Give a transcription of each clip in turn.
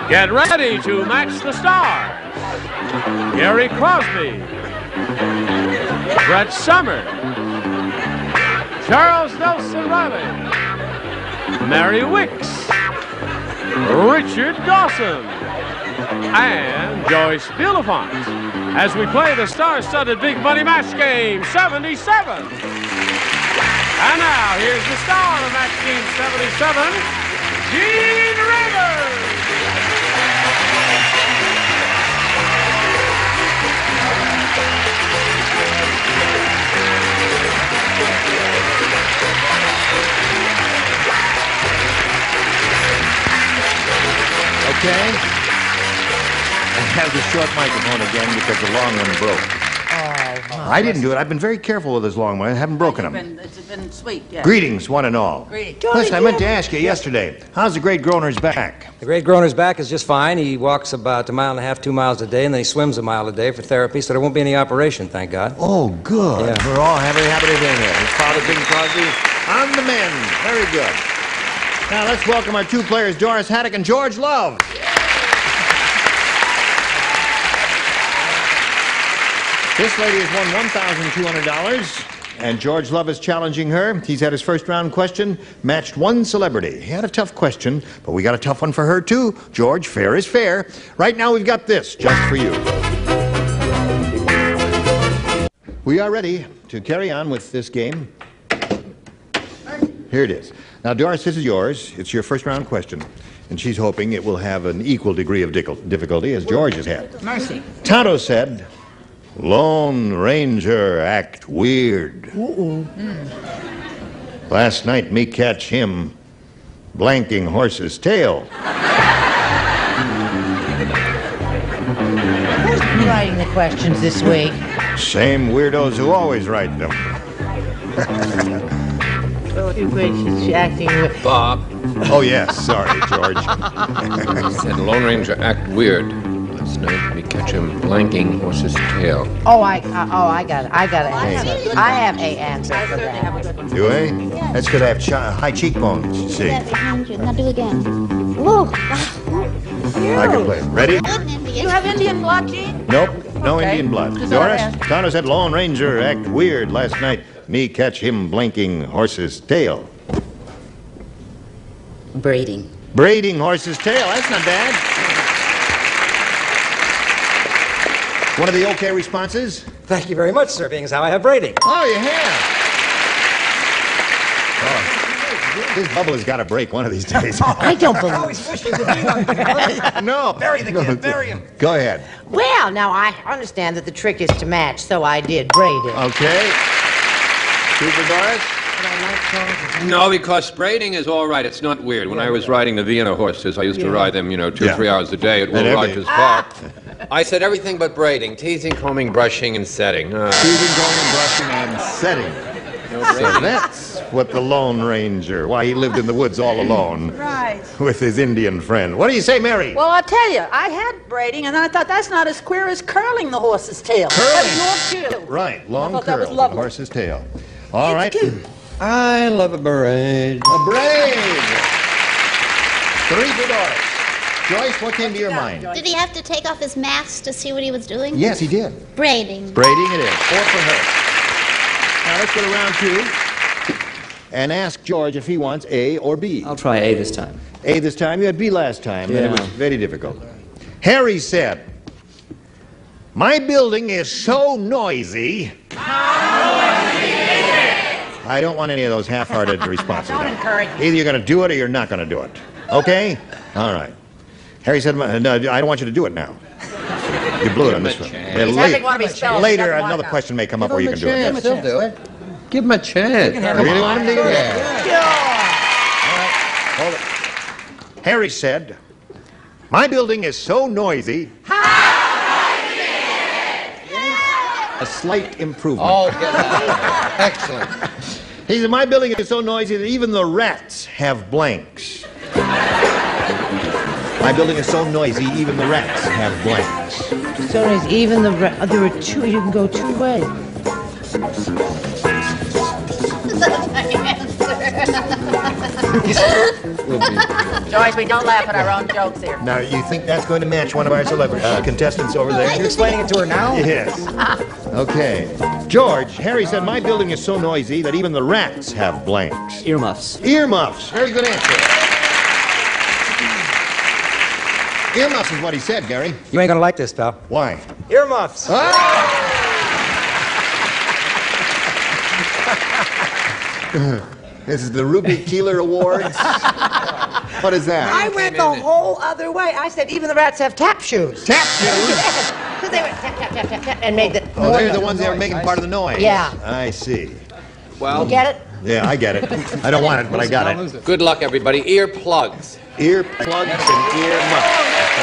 Get ready to match the stars. Gary Crosby, Brett Summer, Charles Nelson Reilly, Mary Wickes, Richard Dawson, and Joyce Bulifant as we play the star-studded Big Money Match Game 77. And now, here's the star of Match Game 77, Gene Rivers. Okay. I have the short microphone again because the long one broke. Oh, I didn't do it. I've been very careful with this long one. I haven't broken them. It's been sweet, yeah. Greetings, one and all. Greetings. Listen, I meant to ask you yesterday, how's the great Groner's back? The great Groner's back is just fine. He walks about 1.5 miles, 2 miles a day, and then he swims 1 mile a day for therapy, so there won't be any operation, thank God. Oh, good. Yeah. We're all happy to be here. His father, Bing Crosby, on the mend. Very good. Now, let's welcome our two players, Doris Haddock and George Love. This lady has won $1,200, and George Love is challenging her. He's had his first round question, matched one celebrity. He had a tough question, but we got a tough one for her, too. George, fair is fair. Right now, we've got this just for you. We are ready to carry on with this game. Here it is. Now, Doris, this is yours. It's your first round question, and she's hoping it will have an equal degree of difficulty as George has had. Mercy. Tonto said, Lone Ranger act weird. Last night me catch him blanking horse's tail. Who's writing the questions this week? Same weirdos who always write them. Oh, she's acting with... Bob Oh, yes. Sorry, George. said Lone Ranger act weird. Last night we catch him blanking horse's tail. Oh, I got it. I have a answer for that. Do I? That's because I have high cheekbones, you see. Behind you. Now do it again. Look. I can play. Ready? You have Indian blood, Gene? Nope. No Okay. Indian blood. Just Doris, ask. Tonto said Lone Ranger act weird last night. Me catch him blanking horse's tail. Braiding. Braiding horse's tail. That's not bad. One of the okay responses? Thank you very much, sir, being as how I have braiding. Oh, you have. Oh, this bubble has got to break one of these days. I don't believe Always wishing to be one. No. Bury the kid, bury him. Go ahead. Well, now I understand that the trick is to match, so I did braid it. Okay. Super Doris? No, because braiding is all right. It's not weird. When I was riding the Vienna horses, I used to ride them, 2 or 3 hours a day at Will Rogers Park. I said everything but braiding. Teasing, combing, brushing, and setting. Teasing, combing, brushing, and setting. So that's what the Lone Ranger, why he lived in the woods all alone. Right. With his Indian friend. What do you say, Mary? Well, I'll tell you, I had braiding, and I thought that's not as queer as curling the horse's tail. Curling. That's your cue. Right, long I thought that was curl, the lovely. horse's tail. All right. It's cute. I love a braid. A braid. 3 for Doris. Joyce, what came to your mind? Did he have to take off his mask to see what he was doing? Yes, he did. Braiding. Braiding it is. 4 for her. Now let's go to round 2 and ask George if he wants A or B. I'll try A this time. A this time. You had B last time, and it was Yeah. very difficult. Harry said, my building is so noisy. I don't want any of those half-hearted responses. Don't encourage me. Either you're going to do it or you're not going to do it. Okay? All right. Harry said, no, I don't want you to do it now. You blew it on this one. He's having one of his spells. Later, He doesn't another want question may come up where you can do it. He'll do it. Give him a chance. Really want him to do it? Yeah. Hold it. Harry said, my building is so noisy. A slight improvement. Oh, get it. Excellent. He said, my building is so noisy that even the rats have blanks. My building is so noisy, even the rats have blanks. So is even the... there are two... You can go 2 ways. Joyce, we don't laugh at our own jokes here. Now, you think that's going to match one of our celebrity contestants over there? You're explaining it to her now? Yes. Okay. George, Harry said, my building is so noisy that even the rats have blanks. Earmuffs. Earmuffs. Very good answer. Earmuffs is what he said, Gary. You ain't gonna like this, pal. Why? Earmuffs. This is the Ruby Keeler Awards. What is that? I went the whole other way. I said even the rats have tap shoes. Tap shoes? Because they went tap, tap, tap, tap, tap, and made the... Oh, they're the ones that are making part of the noise. Yeah. I see. Well, You get it? Yeah, I get it. I don't want it, but I got it. good luck, everybody. Ear plugs. Ear plugs and ear muffs.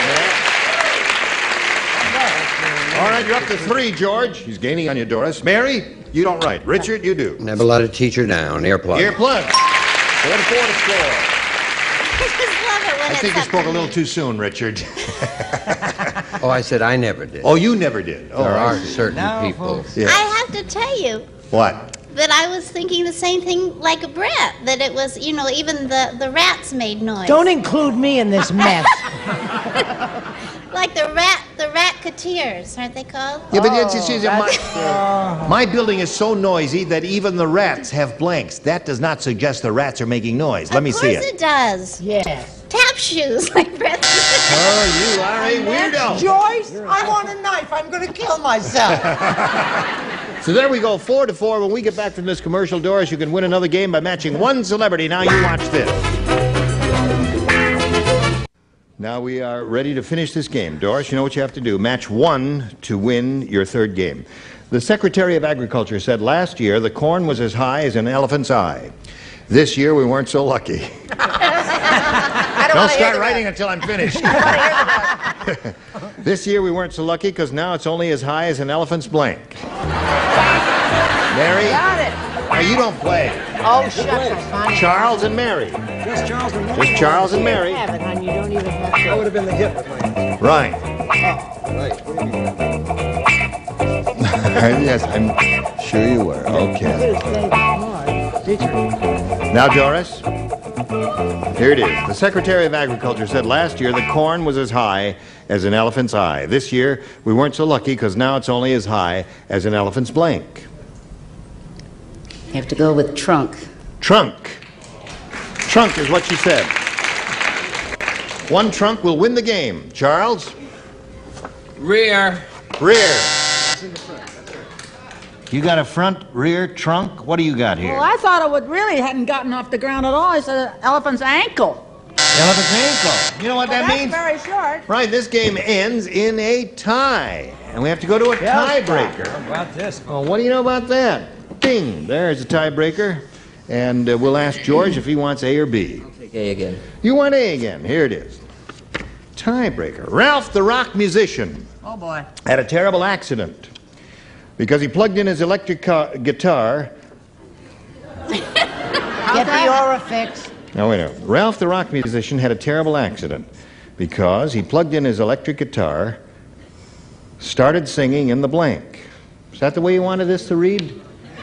All right, you're up to 3, George. He's gaining on you, Doris. Mary, you don't write. Richard, you do. Never let a teacher down. Earplugs. Earplugs. 4-4 to score. I just love it when I it's think you up spoke to a little me. too soon, Richard. Oh, I said I never did. Oh, you never did. Oh, There I are see. certain people. Yeah. I have to tell you What? that I was thinking the same thing like Brett, that it was, you know, even the rats made noise. Don't include me in this mess. Like the racketeers, aren't they called? Yeah, but my building is so noisy that even the rats have blanks. That does not suggest the rats are making noise. Let me see Of course it. it does. Yes. Tap shoes, like Brett. Oh, you are a weirdo. Joyce, I want a knife. I'm going to kill myself. So there we go, 4-4. When we get back from this commercial, Doris, you can win another game by matching one celebrity. Now you watch this. Now we are ready to finish this game. Doris, you know what you have to do. Match 1 to win your third game. The Secretary of Agriculture said last year the corn was as high as an elephant's eye. This year we weren't so lucky. Don't start writing until I'm finished. This year we weren't so lucky because now it's only as high as an elephant's blank. Mary? Got it. Now you don't play. Oh, shucks, I find Charles and Mary. Just Charles and Mary. Just Charles and Mary. You have it, hon. You don't even have to. That would have been the hit with my answer. Right. Right. Yes, I'm sure you were. Okay. Now, Doris, here it is. The Secretary of Agriculture said last year the corn was as high as an elephant's eye. This year we weren't so lucky because now it's only as high as an elephant's blank. You have to go with trunk. Trunk. Trunk is what she said. One trunk will win the game. Charles? Rear. Rear. You got a front, rear, trunk? What do you got here? Well, I thought it would really hadn't gotten off the ground at all. I said elephant's ankle. Elephant's ankle. You know what that That's means? very short. Right, this game ends in a tie. And we have to go to a tiebreaker. How about this? Oh, what do you know about that? Ding, there's a tiebreaker. And we'll ask George if he wants A or B. I'll take A again. You want A again. Here it is. Tiebreaker. Ralph the rock musician Oh, boy. had a terrible accident because he plugged in his electric guitar. Get the aura fix. Now, wait a minute. Ralph the rock musician had a terrible accident because he plugged in his electric guitar, started singing in the blank. Is that the way you wanted this to read?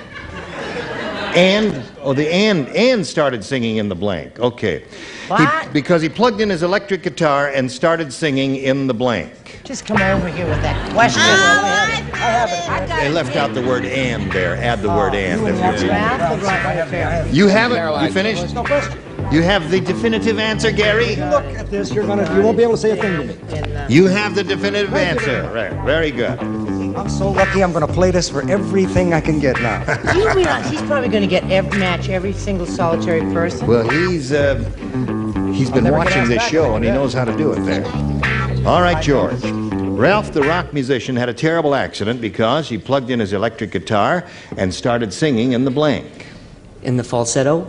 And started singing in the blank. Okay. What? Because he plugged in his electric guitar and started singing in the blank. Just come over here with that question. They left out the word and there. Add the word and. if That's you read. Ralph the rock. You have it? You finished? No question. You have the definitive answer, Gary? Look at this. You won't be able to say a thing to me. You have the definitive answer. Right. Very good. I'm so lucky I'm going to play this for everything I can get now. Do you realize he's probably going to get every single solitary person? Well, he's been watching this show and he knows how to do it there. All right, George. Ralph the rock musician had a terrible accident because he plugged in his electric guitar and started singing in the blank. In the falsetto?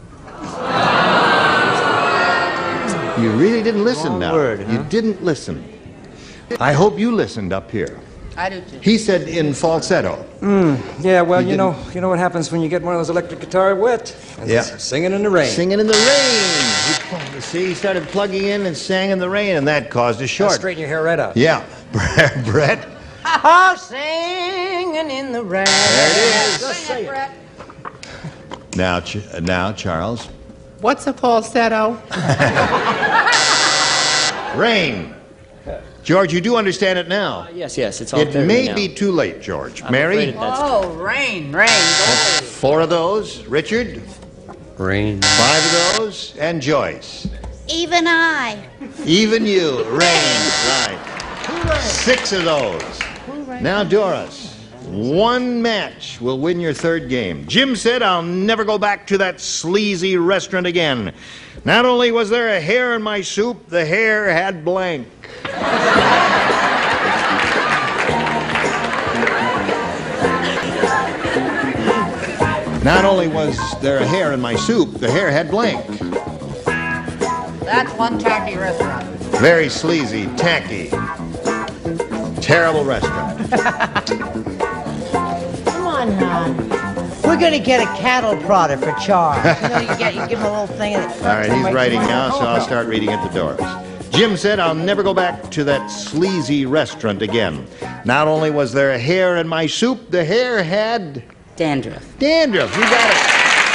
You really didn't listen now. word, huh? You didn't listen. I hope you listened up here. I do too. He said in falsetto. Yeah, well, you know what happens when you get one of those electric guitars wet? Yeah. Singing in the rain. Singing in the rain. See, he started plugging in and sang in the rain, and that caused a short. Straighten your hair right out. Yeah. Brett? Oh, singing in the rain. There it is. Just say it. Now, Charles, What's a falsetto? Rain. George, you do understand it now? Yes, it's all It clear may now. be too late, George. I'm Mary? afraid that's Oh, rain, rain. Go. 4 of those. Richard? Rain. 5 of those. And Joyce? Even I. Even you. Rain. Right. 6 of those. Now, Doris. 1 match will win your 3rd game. Jim said, I'll never go back to that sleazy restaurant again. Not only was there a hair in my soup, the hair had blank. Not only was there a hair in my soup, the hair had blank. That's one tacky restaurant. Very sleazy, tacky, terrible restaurant. Come on, hon. We're gonna get a cattle prodder for Charles. You give him a little thing. And All right, he's writing now, so I'll start reading at the doors. Jim said, I'll never go back to that sleazy restaurant again. Not only was there a hair in my soup, the hair had... Dandruff. Dandruff, you got it.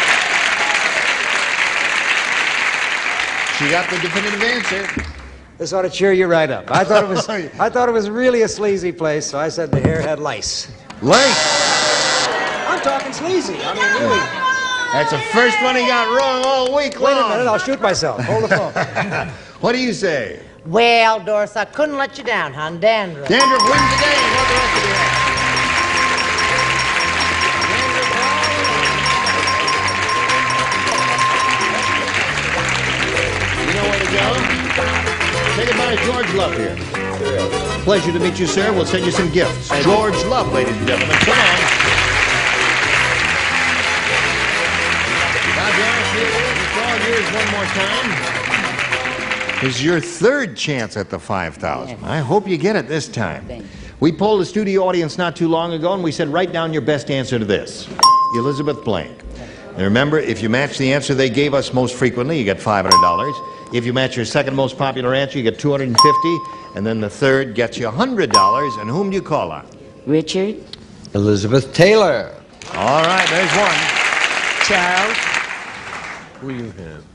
She got the definitive answer. This ought to cheer you right up. I thought it was really a sleazy place, so I said the hair had lice. Lice? I'm talking sleazy. I mean, really. That's the first one he got wrong all week long. Wait a minute, I'll shoot myself. Hold the phone. What do you say? Well, Doris, I couldn't let you down, hon. Dandruff. Dandruff wins the game. What the rest of you have? You know where to go? Say goodbye to George Love here. Pleasure to meet you, sir. We'll send you some gifts. George Love, ladies and gentlemen. Come on. Now, Doris, here it is. It's all yours one more time. This is your 3rd chance at the $5,000. I hope you get it this time. We polled the studio audience not too long ago, and we said, write down your best answer to this. Elizabeth Blank. And remember, if you match the answer they gave us most frequently, you get $500. If you match your 2nd most popular answer, you get $250. And then the 3rd gets you $100. And whom do you call on? Richard. Elizabeth Taylor. All right, there's one. Charles. Who you have?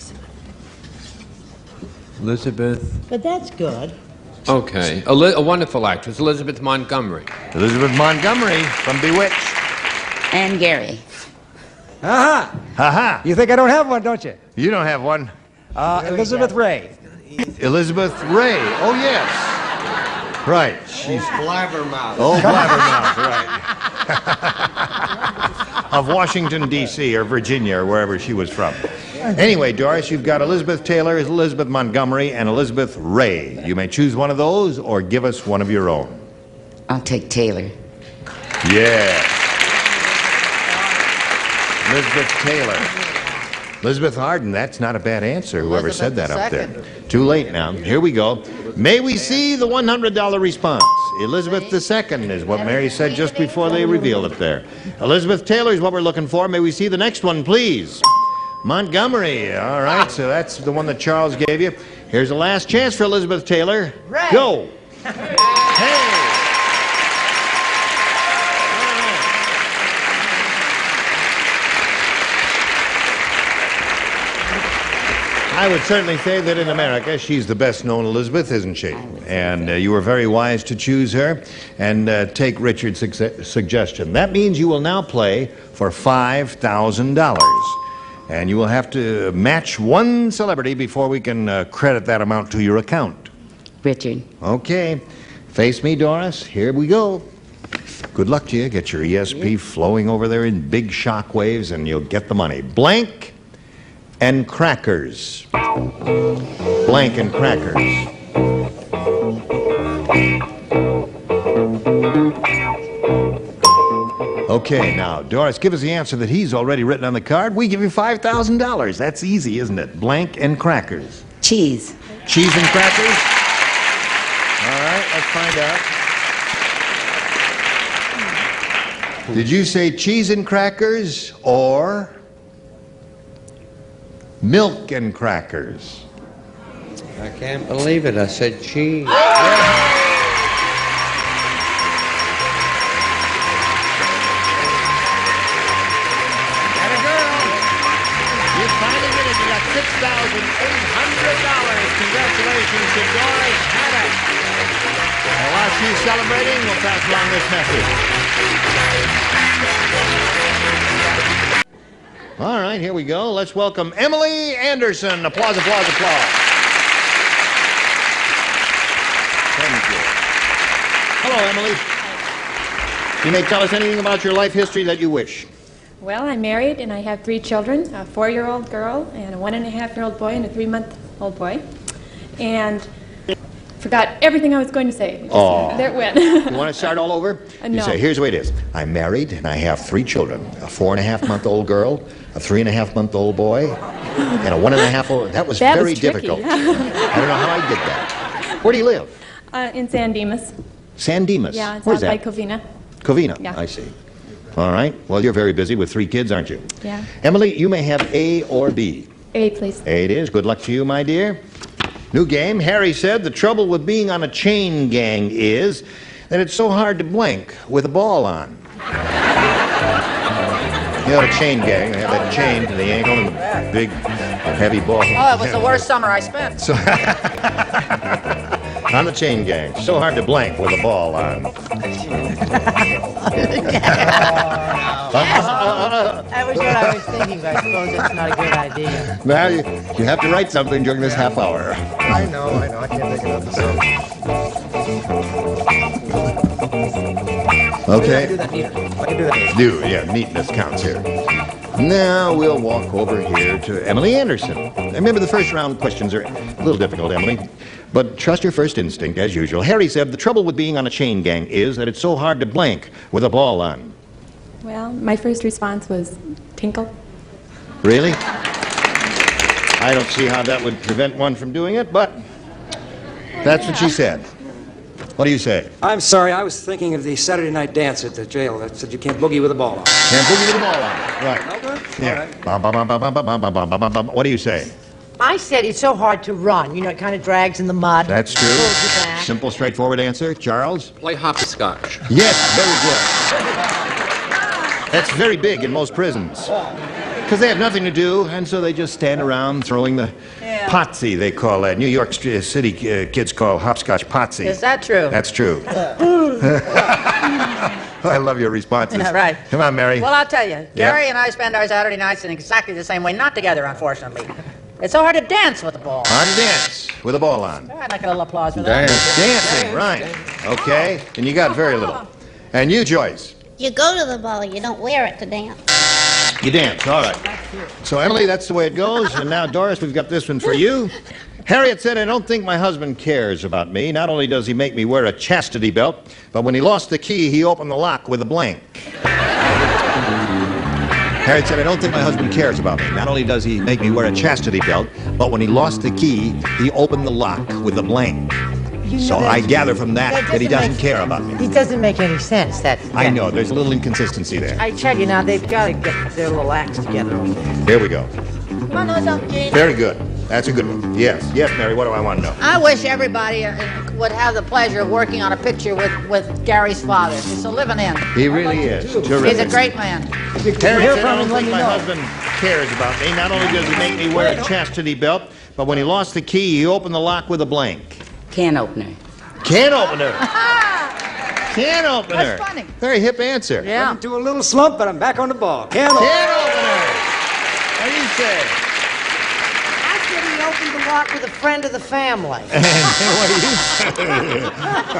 Elizabeth. But that's good. Okay. A wonderful actress, Elizabeth Montgomery. Elizabeth Montgomery from Bewitched. And Gary. Aha! Ha-ha. You think I don't have one, don't you? You don't have one. Elizabeth Ray. Elizabeth Ray. Oh, yes. Right. She's Blabbermouth. Oh, Blabbermouth, right. Of Washington, D.C., or Virginia, or wherever she was from. Anyway, Doris, you've got Elizabeth Taylor, Elizabeth Montgomery, and Elizabeth Ray. You may choose one of those or give us one of your own. I'll take Taylor. Yeah. Elizabeth Taylor. Elizabeth Harden, that's not a bad answer, whoever said that up there. Too late now. Here we go. May we see the $100 response? Elizabeth II is what Mary said just before they revealed it there. Elizabeth Taylor is what we're looking for. May we see the next one, please? Montgomery. All right, so that's the one that Charles gave you. Here's the last chance for Elizabeth Taylor. Ray. Go. Hey. I would certainly say that in America, she's the best-known Elizabeth, isn't she? And you were very wise to choose her and take Richard's suggestion. That means you will now play for $5,000. And you will have to match one celebrity before we can credit that amount to your account. Richard. Okay. Face me, Doris. Here we go. Good luck to you. Get your ESP flowing over there in big shock waves, and you'll get the money. Blank and crackers. Blank and crackers. Okay, now, Doris, give us the answer that he's already written on the card. We give you $5,000. That's easy, isn't it? Blank and crackers. Cheese. Cheese and crackers? All right, let's find out. Did you say cheese and crackers or milk and crackers? I can't believe it. I said cheese. Congratulations to Doris Haddock. And while she's celebrating, we'll pass along this message. All right, here we go. Let's welcome Emily Anderson. Applause, applause, applause. Thank you. Hello, Emily. You may tell us anything about your life history that you wish. Well, I'm married and I have 3 children, a 4-year-old girl and a 1.5-year-old boy and a 3-month-old boy. And forgot everything I was going to say. There it went. You want to start all over? No. You say, here's the way it is. I'm married and I have 3 children, a 4.5-month-old girl, a 3.5-month-old boy, and a 1.5-old. That was very difficult. I don't know how I did that. Where do you live? In San Dimas. San Dimas? Yeah, it's Where's out by that? Covina. Covina, Yeah. I see. All right. Well, you're very busy with 3 kids, aren't you? Yeah. Emily, you may have A or B. A, please. A it is. Good luck to you, my dear. New game. Harry said the trouble with being on a chain gang is that it's so hard to blink with a ball on. You know, a chain gang, they have that chain to the ankle and the big, heavy ball. Oh, it was the worst summer I spent. So, on the chain gang, so hard to blank with a ball on. That was what I was thinking, but I suppose that's not a good idea. Now, you have to write something during this half hour. I know. I can't think of nothing. Okay. I can do that neater. I can do that. Yeah, neatness counts here. Now we'll walk over here to Emily Anderson. Remember, the first round questions are a little difficult, Emily. But trust your first instinct, as usual. Harry said the trouble with being on a chain gang is that it's so hard to blank with a ball on. Well, my first response was tinkle. Really? I don't see how that would prevent one from doing it, but that's what she said. What do you say? I'm sorry, I was thinking of the Saturday night dance at the jail that said you can't boogie with a ball on. Can't boogie with a ball on. Right. Okay. Yeah. What do you say? I said it's so hard to run. You know, it kind of drags in the mud. That's true. Pulls you back. Simple, straightforward answer. Charles? Play hopscotch. Yes, very good. That's very big in most prisons. Because they have nothing to do, and so they just stand around throwing the potsy, they call that. New York City kids call hopscotch potsy. Is that true? That's true. I love your responses. Yeah, right. Come on, Mary. Well, I'll tell you, Gary and I spend our Saturday nights in exactly the same way, not together, unfortunately. It's so hard to dance with the ball. Hard to dance with a ball on. I'd like a little applause for that. Dancing, right. Okay, and you got very little. And you, Joyce? You go to the ball, you don't wear it to dance. You dance, all right. So, Emily, that's the way it goes. And now, Doris, we've got this one for you. Harriet said, I don't think my husband cares about me. Not only does he make me wear a chastity belt, but when he lost the key, he opened the lock with a blank. Harriet said, I don't think my husband cares about me. Not only does he make me wear a chastity belt, but when he lost the key, he opened the lock with a blank. So I gather from that he doesn't care about me. It doesn't make any sense. I know, there's a little inconsistency there. I tell you now, they've got to get their little acts together. Here we go. Want to know something? Very good. That's a good one. Yes, Mary, what do I want to know? I wish everybody would have the pleasure of working on a picture with Gary's father. It's a living in. He really is. Terrific. He's a great man. Harriet said, I don't think my husband cares about me. Not only does he make me wear a chastity belt, but when he lost the key, he opened the lock with a blank. Can opener. Can opener. Can opener. That's funny. Very hip answer. Yeah. Went into a little slump, but I'm back on the ball. Can Can opener. opener. What do you say? I said he opened the lock with a friend of the family. What do you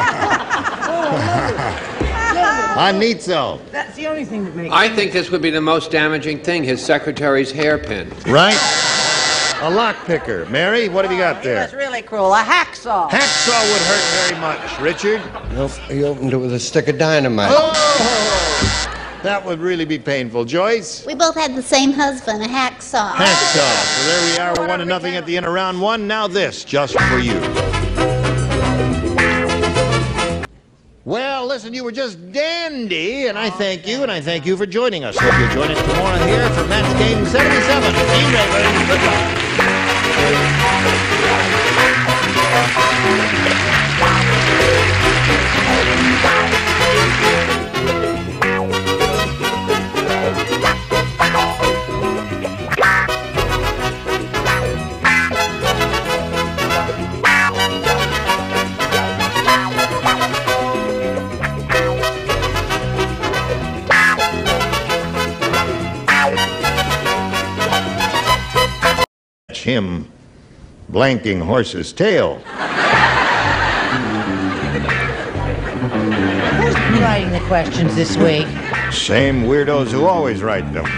say? Anitzo. That's the only thing that makes I think this would be the most damaging thing, his secretary's hairpin. Right? A lock picker. Mary, what have you got there? That's really cruel. A hacksaw. Hacksaw would hurt very much. Richard? He opened it with a stick of dynamite. Oh! That would really be painful. Joyce? We both had the same husband, a hacksaw. Hacksaw. So there we are. We're 1-0 at the end of round one. Now this, just for you. Well, listen, you were just dandy, and I thank you, and I thank you for joining us. Hope you'll join us tomorrow here for Match Game 77. See you later. Goodbye. him blanking horse's tail. Who's writing the questions this week? Same weirdos who always write them.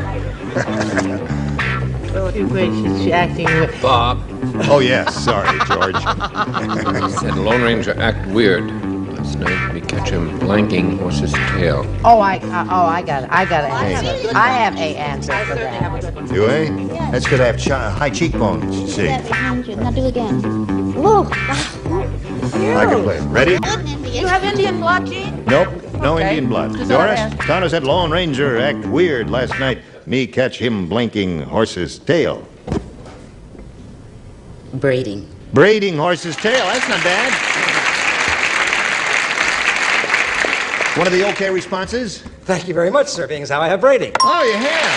Oh, she's acting with... Bob. Oh, yes. Sorry, George. Said Lone Ranger act weird. Last night we catch him blanking horse's tail. I got it. I have a answer for that. Do I? That's because I have high cheekbones, you see. Now do again. Whoa. I can play it. Ready? You have Indian blood, Gene? Nope. No Okay. Indian blood. Just Doris, ask. Connor said Lone Ranger act weird last night. Me catch him blanking horse's tail. Braiding. Braiding horse's tail. That's not bad. One of the okay responses? Thank you very much, sir, being as how I have braiding. Oh, you have.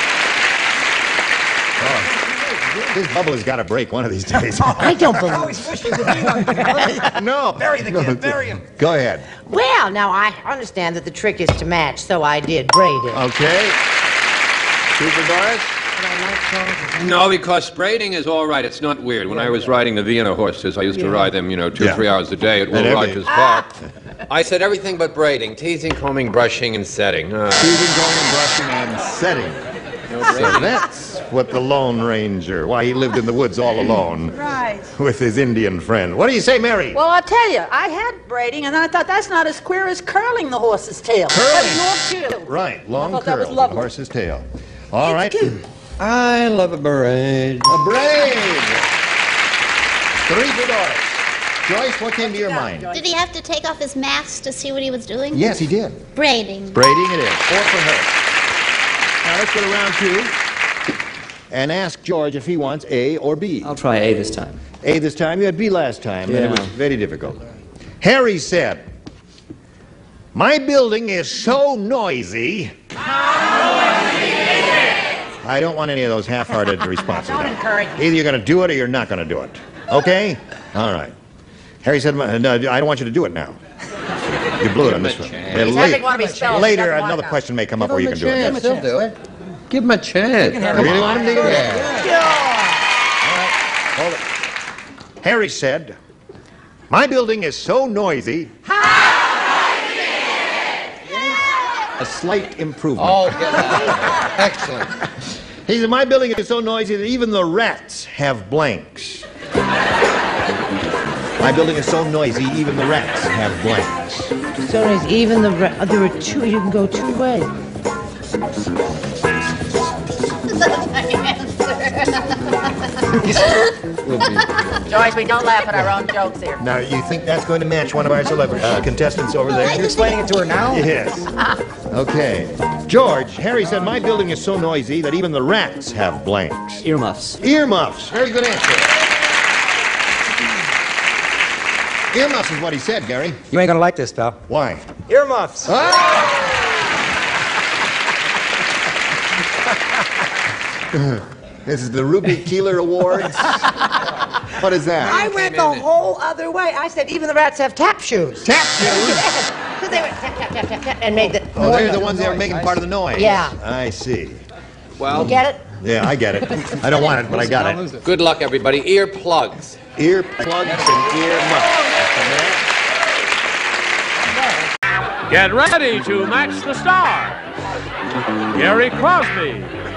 Oh. This bubble has got to break one of these days. I don't believe Always wishing to be on No. Bury the kid, bury him. Go ahead. Well, now I understand that the trick is to match, so I did braid it. Okay. Super Doris? No, because braiding is all right. It's not weird. When I was riding the Vienna horses, I used to ride them, 2-3 hours a day at Will Rogers Park. I said everything but braiding. Teasing, combing, brushing, and setting. Teasing, combing, brushing, and setting. So that's what the Lone Ranger, why he lived in the woods all alone. Right. With his Indian friend. What do you say, Mary? Well, I'll tell you, I had braiding, and I thought that's not as queer as curling the horse's tail. Curling. Long tail. Right, long I thought that was curl, lovely. horse's tail. All right. I love a braid. A braid. 3 for Doris. Joyce, what came to your mind? Did he have to take off his mask to see what he was doing? Yes, he did. Braiding. Braiding it is. 4 for her. Now let's go to round 2 and ask George if he wants A or B. I'll try A this time. A this time. You had B last time, and it was very difficult. Harry said, "My building is so noisy." I don't want any of those half-hearted responses. Don't encourage me. Either you're going to do it or you're not going to do it. Okay? All right. Harry said, no, I don't want you to do it now. You blew it on this one. He's having one of his spells. He Later, doesn't want another to. question may come up where you can do it. He'll do it. Give him a chance. You really want him to do it? Hold it. Harry said, "My building is so noisy." A slight improvement. Oh, get out. Excellent. He said, "My building is so noisy that even the rats have blanks." My building is so noisy, even the rats have blanks. So is even there are two. You can go 2 ways. Joyce, we don't laugh at our own jokes here. Now, you think that's going to match one of our celebrity contestants over there? You're explaining it to her now? Yes. Okay. George, Harry said, "My building is so noisy that even the rats have blanks." Earmuffs. Earmuffs. Very good answer. Earmuffs is what he said, Gary. You ain't gonna like this, pal. Why? Earmuffs. This is the Ruby Keeler Awards. What is that? I went the whole other way. I said even the rats have tap shoes. Tap shoes? Because they went tap, tap, tap, tap, tap, and made the... Oh, they're the ones that are making part of the noise. Yeah. I see. Well, You get it? Yeah, I get it. I don't want it, but I got it. good luck, everybody. Ear plugs. Ear plugs and ear muffs. Get ready to match the stars. Gary Crosby,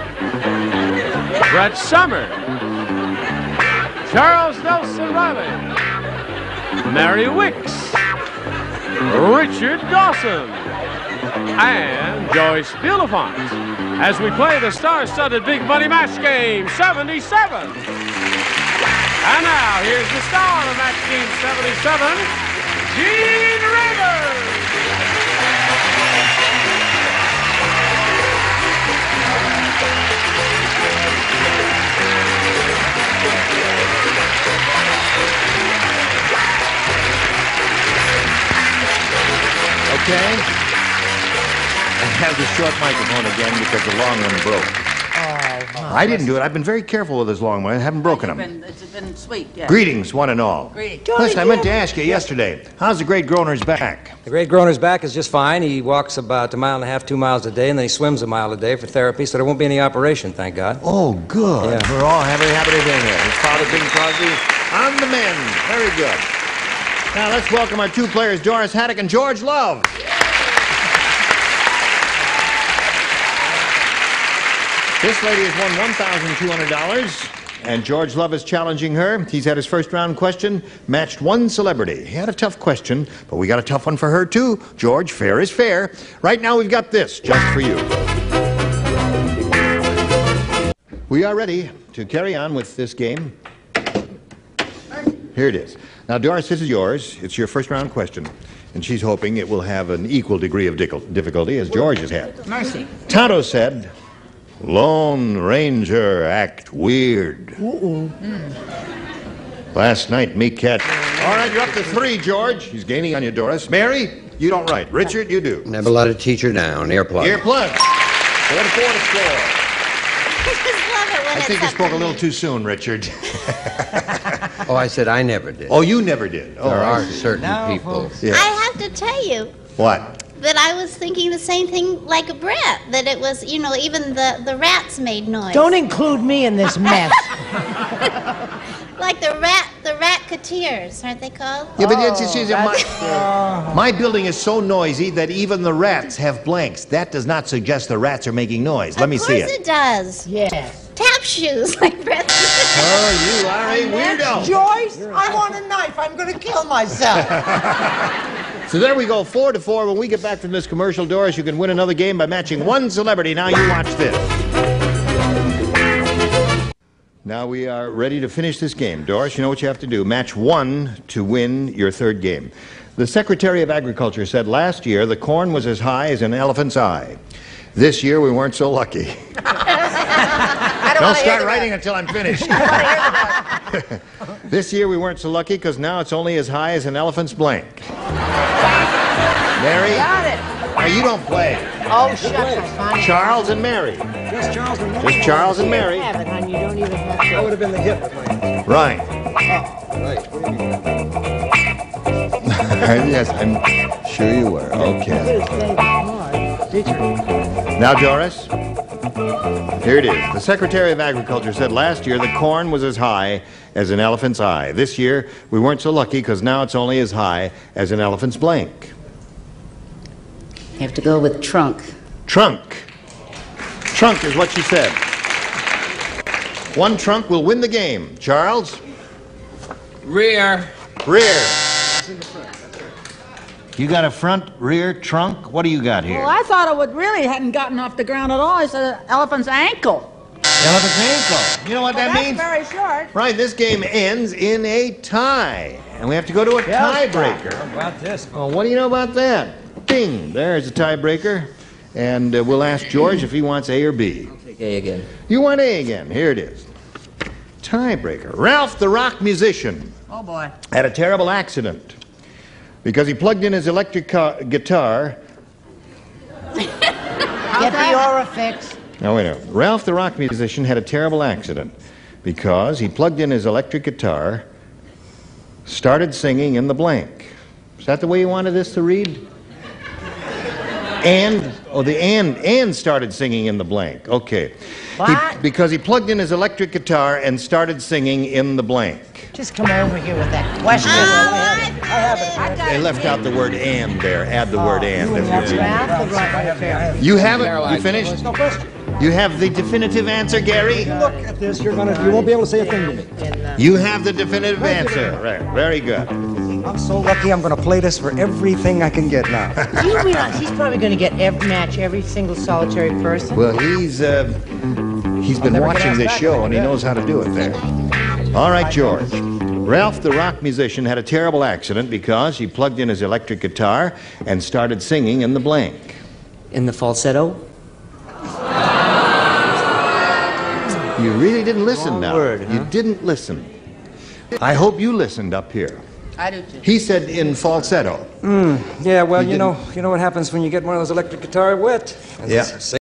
Brett Summer, Charles Nelson Reilly, Mary Wickes, Richard Dawson, and Joyce Bulifant as we play the star-studded Big Money Match Game 77. And now, here's the star of Match Game 77, Gene Rivers. Okay. I have the short microphone again because the long one broke. Oh, I didn't do it. I've been very careful with this long one. I haven't broken them. It's been sweet, yeah. Greetings, one and all. Greetings. Listen, I meant to ask you yesterday, how's the great Groner's back? The great Groner's back is just fine. He walks about 1.5 miles, 2 miles a day, and then he swims 1 mile a day for therapy, so there won't be any operation, thank God. Oh, good. Yeah. We're all happy to be here. His father, Bing Crosby, on the mend. Very good. Now, let's welcome our two players, Doris Haddock and George Love. This lady has won $1,200, and George Love is challenging her. He's had his first round question, matched one celebrity. He had a tough question, but we got a tough one for her, too. George, fair is fair. Right now, we've got this just for you. We are ready to carry on with this game. Here it is. Now, Doris, this is yours. It's your first round question, and she's hoping it will have an equal degree of difficulty as George has had. Mercy. Tonto said, Lone Ranger act weird. Last night, me catch. All right, you're up to 3, George. He's gaining on you, Doris. Mary, you don't write. Richard, you do. Never let a teacher down. Earplug. Earplug. 4 to score. I I think you spoke a little too soon, Richard. Oh, I said I never did. Oh, you never did. Oh, There I are see. certain people. Yeah. I have to tell you What? that I was thinking the same thing like a Brett, that it was, you know, even the rats made noise. Don't include me in this mess. Like the ratketeers, aren't they called? Yeah, but you see, my building is so noisy that even the rats have blanks. That does not suggest the rats are making noise. Let me see Of course it. it does. Yes. Tap shoes, like Brett. Oh, you are a weirdo. Joyce, I want a knife. I'm going to kill myself. So there we go, 4 to 4. When we get back from this commercial, Doris, you can win another game by matching one celebrity. Now you watch this. Now we are ready to finish this game. Doris, you know what you have to do. Match 1 to win your third game. The Secretary of Agriculture said last year the corn was as high as an elephant's eye. This year we weren't so lucky. Don't start writing until I'm finished. This year we weren't so lucky because now it's only as high as an elephant's blank. Mary? Got it. Now you don't play. Oh, shucks, I found it. Charles and Mary. Just Charles and Mary. Just Charles and Mary. Have it, hon. You don't even have to. That would have been the hit with my... Right. Right. What do you mean? Yes, I'm sure you were. Okay. Did you? Now, Doris, here it is. The Secretary of Agriculture said last year the corn was as high as an elephant's eye. This year, we weren't so lucky because now it's only as high as an elephant's blank. You have to go with trunk. Trunk. Trunk is what she said. One trunk will win the game. Charles? Rear. Rear. You got a front, rear, trunk? What do you got here? Well, I thought it would really hadn't gotten off the ground at all. I said elephant's ankle. Elephant's ankle. You know what that means? That's very short. Right, this game ends in a tie. And we have to go to a tiebreaker. How about this? Well, what do you know about that? Ding, there's a tiebreaker. And we'll ask George if he wants A or B. I'll take A again. You want A again. Here it is. Tiebreaker. Ralph the rock musician Oh, boy. had a terrible accident because he plugged in his electric guitar. Get the aura fixed. Now, wait a minute. Ralph the rock musician had a terrible accident because he plugged in his electric guitar, started singing in the blank. Is that the way you wanted this to read? And started singing in the blank. Okay. What? Because he plugged in his electric guitar and started singing in the blank. Just come over here with that question. They left out the word and there. Add the word and. That's Ralph the rock musician. You have it? You finished? No question. You have the definitive answer, Gary? Look at this. You won't be able to say a thing to me. You have the definitive answer. Right. Very good. I'm so lucky I'm going to play this for everything I can get now. Do you realize he's probably going to get every single solitary person? Well, he's been watching this show and he knows how to do it there. All right, George. Ralph the rock musician had a terrible accident because he plugged in his electric guitar and started singing in the blank. In the falsetto? You really didn't listen Wrong now. word, huh? You didn't listen. I hope you listened up here. I do too. He said in falsetto. Yeah, well, you know what happens when you get one of those electric guitar wet? Yeah.